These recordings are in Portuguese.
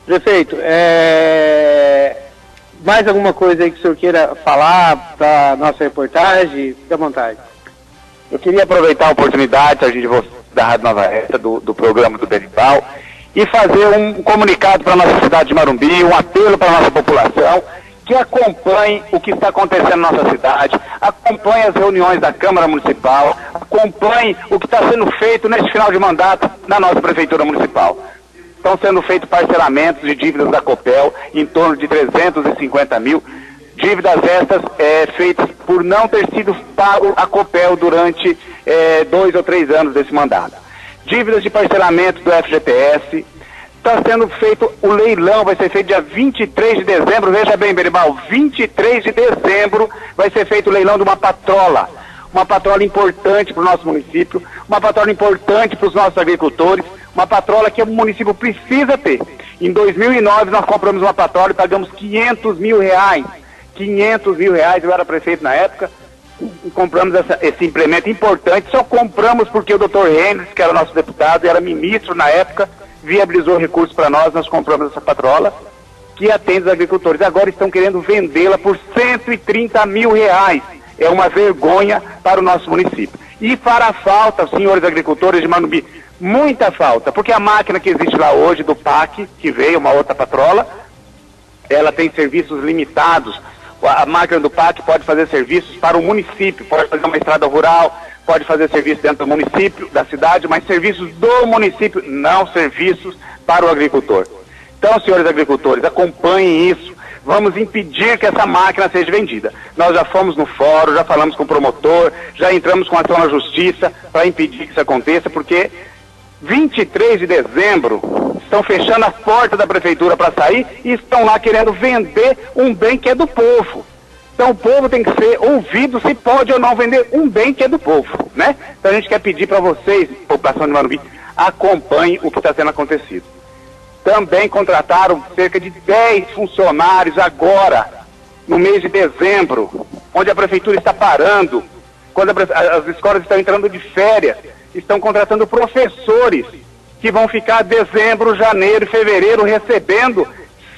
Prefeito, mais alguma coisa aí que o senhor queira falar para nossa reportagem? Fique à vontade. Eu queria aproveitar a oportunidade, a gente da Rádio Nova Era, do programa do Berimbau, e fazer um comunicado para a nossa cidade de Marumbi, um apelo para a nossa população, que acompanhe o que está acontecendo na nossa cidade, acompanhe as reuniões da Câmara Municipal, acompanhe o que está sendo feito nesse final de mandato na nossa Prefeitura Municipal. Estão sendo feitos parcelamentos de dívidas da Copel em torno de 350 mil, dívidas estas feitas por não ter sido pago a Copel durante 2 ou 3 anos desse mandato. Dívidas de parcelamento do FGTS. Está sendo feito o leilão, vai ser feito dia 23 de dezembro, veja bem, Berimbau, 23 de dezembro vai ser feito o leilão de uma patrola importante para o nosso município, uma patrola importante para os nossos agricultores, uma patrola que o município precisa ter. Em 2009 nós compramos uma patrola e pagamos 500 mil reais, eu era prefeito na época, e compramos esse implemento importante, só compramos porque o Dr. Henriques, que era nosso deputado e era ministro na época, viabilizou recursos para nós compramos essa patrola, que atende os agricultores. Agora estão querendo vendê-la por 130 mil reais. É uma vergonha para o nosso município. E fará falta, senhores agricultores de Marumbi, muita falta, porque a máquina que existe lá hoje, do PAC, que veio, uma outra patrola, ela tem serviços limitados. A máquina do PAC pode fazer serviços para o município, pode fazer uma estrada rural, pode fazer serviço dentro do município, da cidade, mas serviços do município, não serviços para o agricultor. Então, senhores agricultores, acompanhem isso. Vamos impedir que essa máquina seja vendida. Nós já fomos no fórum, já falamos com o promotor, já entramos com ação na justiça para impedir que isso aconteça, porque 23 de dezembro estão fechando a porta da prefeitura para sair e estão lá querendo vender um bem que é do povo. Então o povo tem que ser ouvido se pode ou não vender um bem que é do povo, né? Então a gente quer pedir para vocês, população de Marumbi, acompanhem o que está sendo acontecido. Também contrataram cerca de 10 funcionários agora, no mês de dezembro, onde a prefeitura está parando, quando as escolas estão entrando de férias, estão contratando professores que vão ficar dezembro, janeiro e fevereiro recebendo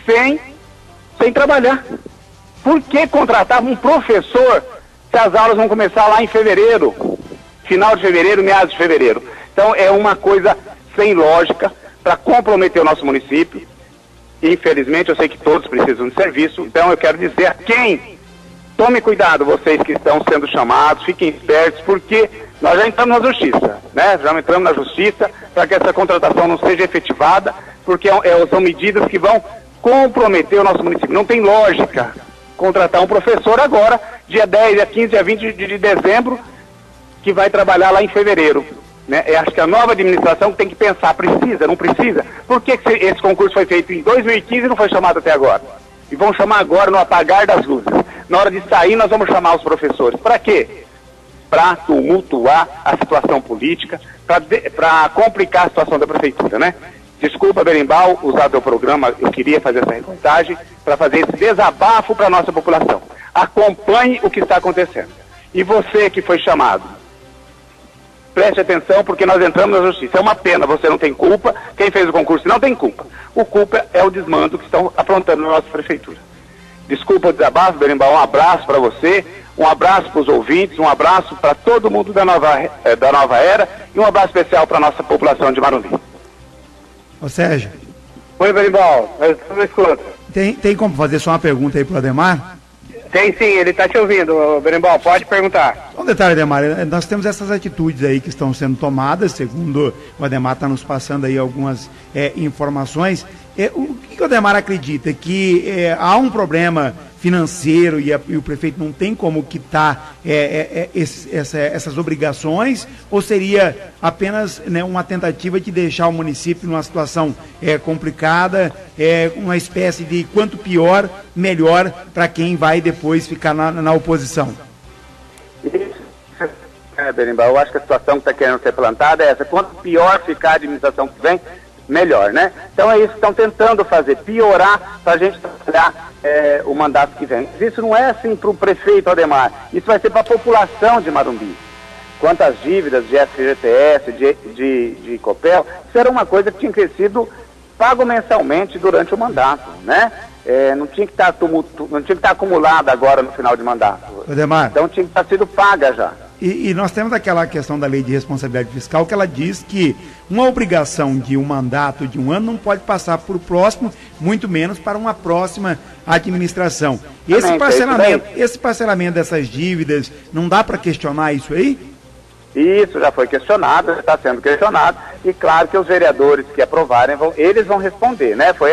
sem trabalhar. Por que contratar um professor se as aulas vão começar lá em fevereiro, final de fevereiro, meados de fevereiro? Então é uma coisa sem lógica para comprometer o nosso município. Infelizmente eu sei que todos precisam de serviço, então eu quero dizer a quem: tome cuidado, vocês que estão sendo chamados, fiquem espertos, porque nós já entramos na justiça, né? Já entramos na justiça para que essa contratação não seja efetivada, porque são medidas que vão comprometer o nosso município. Não tem lógica contratar um professor agora, dia 10, dia 15, dia 20 de dezembro, que vai trabalhar lá em fevereiro, né? Eu acho que a nova administração tem que pensar, precisa, não precisa? Por que esse concurso foi feito em 2015 e não foi chamado até agora? E vão chamar agora no apagar das luzes. Na hora de sair nós vamos chamar os professores. Para quê? Para tumultuar a situação política, para complicar a situação da prefeitura, né? Desculpa, Berimbau, usar teu programa, eu queria fazer essa reportagem para fazer esse desabafo para a nossa população. Acompanhe o que está acontecendo. E você que foi chamado, preste atenção, porque nós entramos na justiça. É uma pena, você não tem culpa, quem fez o concurso não tem culpa. O culpa é o desmando que estão aprontando na nossa prefeitura. Desculpa o desabafo, Berimbau, um abraço para você, um abraço para os ouvintes, um abraço para todo mundo da nova era e um abraço especial para a nossa população de Marumbi. Ô Sérgio. Oi, Berimbau, eu escuto. Tem como fazer só uma pergunta aí pro Ademar? Tem sim, ele está te ouvindo, Berimbau, pode perguntar. Um detalhe, Ademar, nós temos essas atitudes aí que estão sendo tomadas, segundo o Ademar está nos passando aí algumas informações. O que o Ademar acredita? Que há um problema financeiro e o prefeito não tem como quitar essas obrigações, ou seria apenas, né, uma tentativa de deixar o município numa situação complicada, uma espécie de quanto pior, melhor para quem vai depois ficar na oposição? Berimbau, eu acho que a situação que está querendo ser plantada é essa: quanto pior ficar a administração que vem, melhor, né? Então é isso que estão tentando fazer, piorar para a gente trabalhar o mandato que vem. Mas isso não é assim para o prefeito Ademar, isso vai ser para a população de Marumbi. Quanto às dívidas de FGTS, de Copel, isso era uma coisa que tinha crescido pago mensalmente durante o mandato, né? Não tinha que estar acumulada agora no final de mandato. Ademar, então tinha que estar sido paga já. E nós temos aquela questão da lei de responsabilidade fiscal que ela diz que uma obrigação de um mandato de um ano não pode passar para o próximo, muito menos para uma próxima administração. Esse parcelamento dessas dívidas, não dá para questionar isso aí? Isso já foi questionado, está sendo questionado, e claro que os vereadores que aprovarem, eles vão responder, né? Foi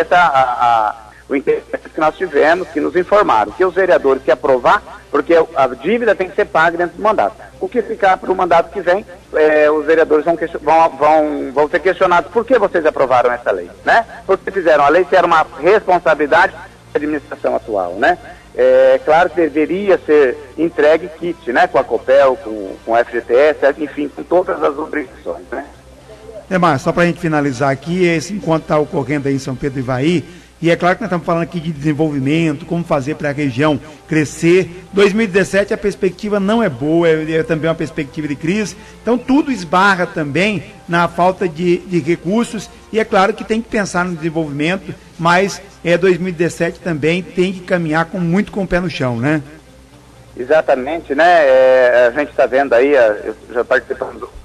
o entendimento que nós tivemos, que nos informaram, que os vereadores que aprovar, porque a dívida tem que ser paga dentro do mandato. O que ficar para o mandato que vem, os vereadores vão ser questionados por que vocês aprovaram essa lei, né? Porque fizeram a lei que era uma responsabilidade da administração atual, né? Claro que deveria ser entregue kit, né? Com a Copel, com o FGTS, enfim, com todas as obrigações, né? Demar, só para a gente finalizar aqui, esse encontro está ocorrendo aí em São Pedro do Ivaí, e é claro que nós estamos falando aqui de desenvolvimento, como fazer para a região crescer. 2017 a perspectiva não é boa, é também uma perspectiva de crise, então tudo esbarra também na falta de recursos, e é claro que tem que pensar no desenvolvimento, mas 2017 também tem que caminhar muito com o pé no chão, né? Exatamente, né? A gente está vendo aí, eu já participamos do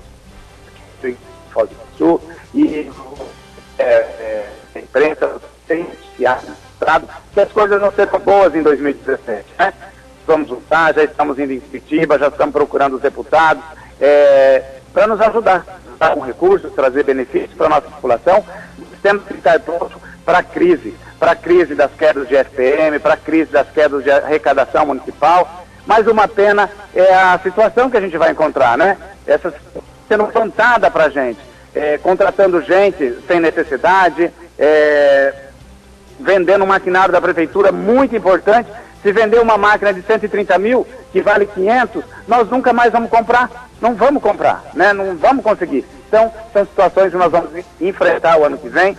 Foz do Sul, e a imprensa tem noticiado que as coisas não serão boas em 2017, né? Vamos lutar, já estamos indo em Curitiba, já estamos procurando os deputados para nos ajudar com recursos, trazer benefícios para a nossa população. Temos que estar prontos para a crise das quedas de FPM, para a crise das quedas de arrecadação municipal. Mas uma pena é a situação que a gente vai encontrar, né? Essa sendo plantada para a gente, contratando gente sem necessidade, vendendo um maquinário da prefeitura muito importante. Se vender uma máquina de 130 mil, que vale 500, nós nunca mais vamos comprar. Não vamos comprar, né? Não vamos conseguir. Então, são situações que nós vamos enfrentar o ano que vem,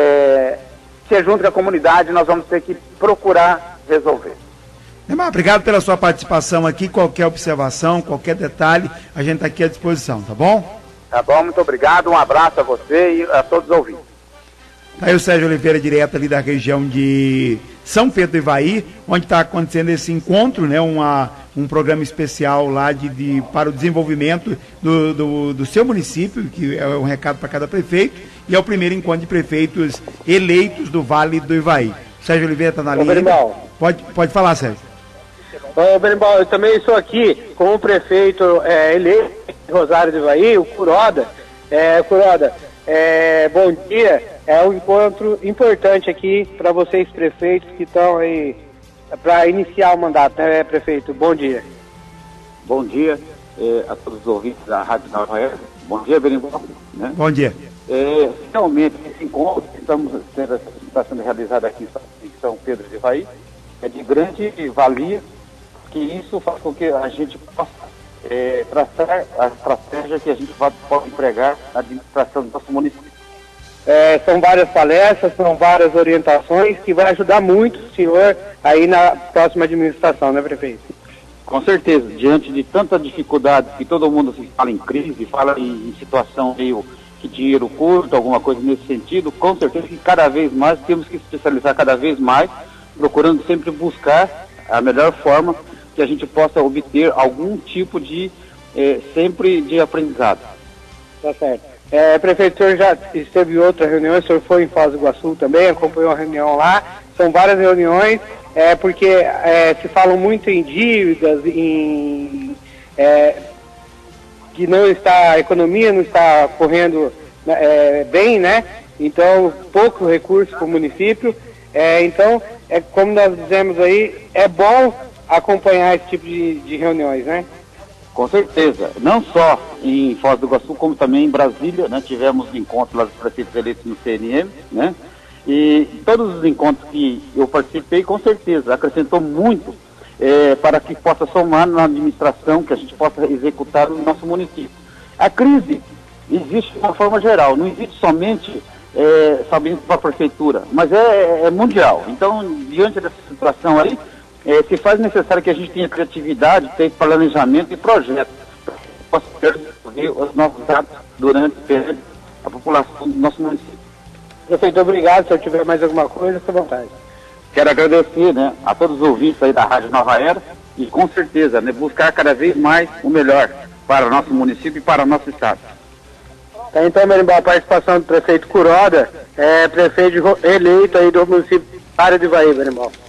que junto com a comunidade nós vamos ter que procurar resolver. Demar, obrigado pela sua participação aqui. Qualquer observação, qualquer detalhe, a gente está aqui à disposição, tá bom? Tá bom, muito obrigado. Um abraço a você e a todos os ouvintes. Aí o Sérgio Oliveira, direto ali da região de São Pedro do Ivaí, onde está acontecendo esse encontro, né? Um programa especial lá para o desenvolvimento do seu município, que é um recado para cada prefeito, e é o primeiro encontro de prefeitos eleitos do Vale do Ivaí. O Sérgio Oliveira está na linha. Pode falar, Sérgio. Ô, Berimbau, eu também estou aqui com o prefeito eleito de Rosário do Ivaí, o Curoda. Curoda, bom dia. É um encontro importante aqui para vocês, prefeitos, que estão aí para iniciar o mandato, né, prefeito? Bom dia. Bom dia a todos os ouvintes da Rádio Nova Era. Bom dia, Berimbau. Né? Bom dia. Realmente, esse encontro que está sendo realizado aqui em São Pedro do Ivaí é de grande valia, que isso faz com que a gente possa traçar a estratégia que a gente pode empregar na administração do nosso município. São várias palestras, são várias orientações que vai ajudar muito o senhor aí na próxima administração, né, prefeito? Com certeza, diante de tanta dificuldade, que todo mundo fala em crise, fala em situação meio que dinheiro curto, alguma coisa nesse sentido, com certeza que cada vez mais temos que especializar cada vez mais, procurando sempre buscar a melhor forma que a gente possa obter algum tipo de sempre de aprendizado. Tá certo. Prefeito, o senhor já esteve em outra reunião, o senhor foi em Foz do Iguaçu também, acompanhou a reunião lá, são várias reuniões, porque se falam muito em dívidas, que a economia não está correndo bem, né? Então, pouco recurso para o município. Então, como nós dizemos aí, é bom acompanhar esse tipo de reuniões, né? Com certeza, não só em Foz do Iguaçu, como também em Brasília, né? Tivemos encontros lá dos prefeitos eleitos no CNM, né? E todos os encontros que eu participei, com certeza, acrescentou muito para que possa somar na administração, que a gente possa executar no nosso município. A crise existe de uma forma geral, não existe somente para a prefeitura, mas é mundial. Então, diante dessa situação aí, se faz necessário que a gente tenha criatividade, tenha planejamento e projeto para que possa resolver os nossos dados durante a população do nosso município. Prefeito, obrigado. Se eu tiver mais alguma coisa, fique à vontade. Quero agradecer, né, a todos os ouvintes aí da Rádio Nova Era e, com certeza, né, buscar cada vez mais o melhor para o nosso município e para o nosso estado. Tá, então, Berimbau, a participação do prefeito Kuroda, prefeito eleito aí do município de Ivaí, Berimbau.